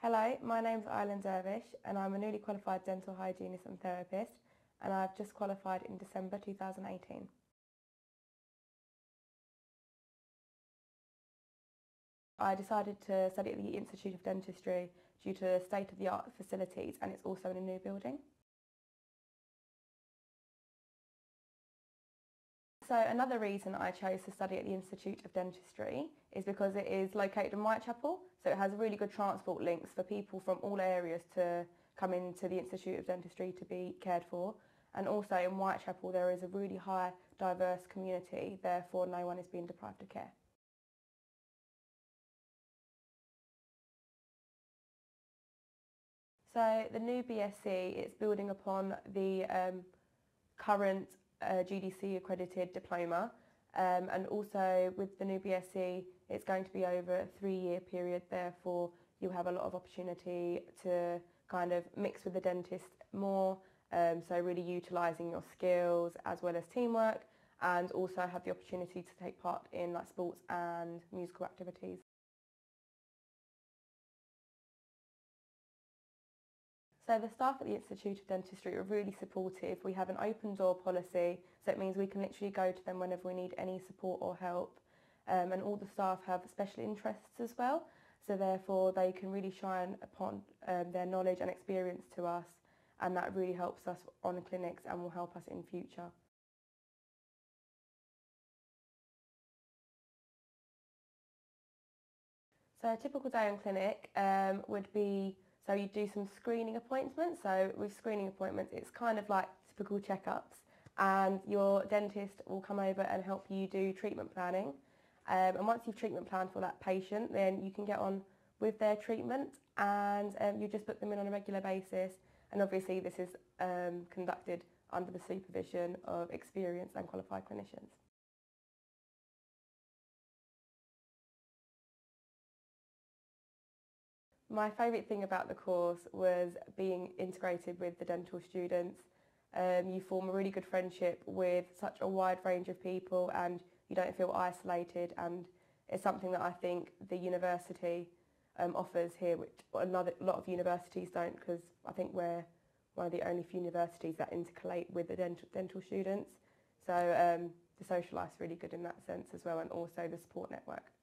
Hello, my name's Island Dervish and I'm a newly qualified dental hygienist and therapist, and I've just qualified in December 2018. I decided to study at the Institute of Dentistry due to state-of-the-art facilities, and it's also in a new building. So another reason I chose to study at the Institute of Dentistry is because it is located in Whitechapel, so it has really good transport links for people from all areas to come into the Institute of Dentistry to be cared for. And also in Whitechapel there is a really high diverse community, therefore no one is being deprived of care. So the new BSc is building upon the current GDC accredited diploma, and also with the new BSc it's going to be over a 3-year period, therefore you'll have a lot of opportunity to kind of mix with the dentist more, so really utilising your skills as well as teamwork, and also have the opportunity to take part in like sports and musical activities. So the staff at the Institute of Dentistry are really supportive. We have an open door policy, so it means we can literally go to them whenever we need any support or help. And all the staff have special interests as well, so therefore they can really shine upon their knowledge and experience to us, and that really helps us on clinics and will help us in future. So a typical day on clinic would be, so you do some screening appointments. So with screening appointments, it's kind of like typical checkups, and your dentist will come over and help you do treatment planning. And once you've treatment planned for that patient, then you can get on with their treatment, and you just book them in on a regular basis. And obviously this is conducted under the supervision of experienced and qualified clinicians. My favourite thing about the course was being integrated with the dental students. You form a really good friendship with such a wide range of people, and you don't feel isolated, and it's something that I think the university offers here, which a lot of universities don't, because I think we're one of the only few universities that intercalate with the dental students. So the social life's really good in that sense as well, and also the support network.